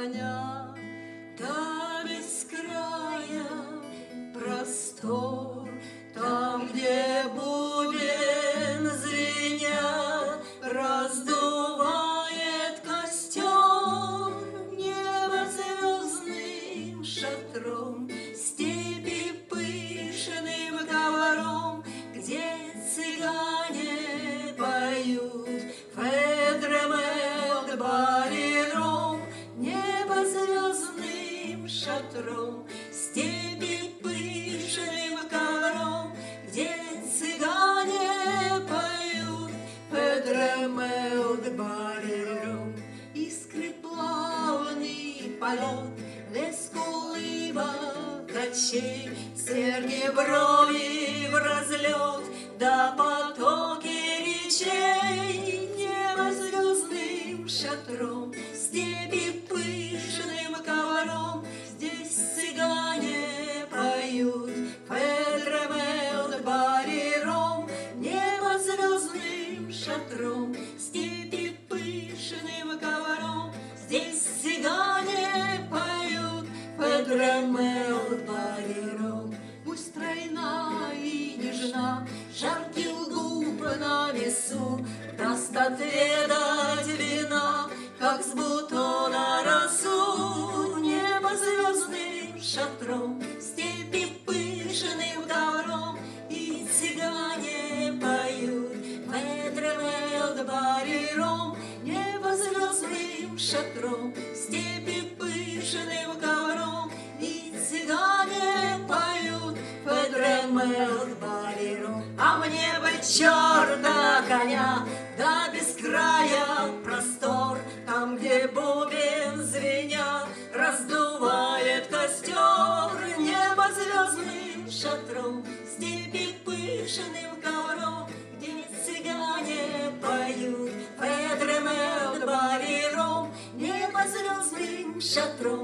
коня, до без края простор, там, где бубен звеня раздувает костер, небо звездным шатром, степи пышным ковром, где цыгане поют федремелд бариром, небо звездным шатром, степи пышным ковром, где цыгане поют федремелд бариром. Искры плавный полет, блеск улыбок очей, сверни брови в разлет, да потоки речей, небо звездным шатром, степи пышным ковром, здесь цыгане поют федремелд бариром, небо звездным шатром, степи пышным ковром, здесь цыгане поют федремелд бариром. Пусть стройна и нежна, жаркий губ на весу даст отведать вина, как с бутона росу, небо звездным шатром, степи пышным ковром, и цыгане поют федремелд бариром, небо звездным шатром, степи пышным ковром, и цыгане поют федремелд бариром. А мне бы черта коня, да без края простор, там, где бубен звеня раздувает костер, небо звездным шатром, степи пышным ковром, где цыгане поют федремелд бариром, небо звездным шатром,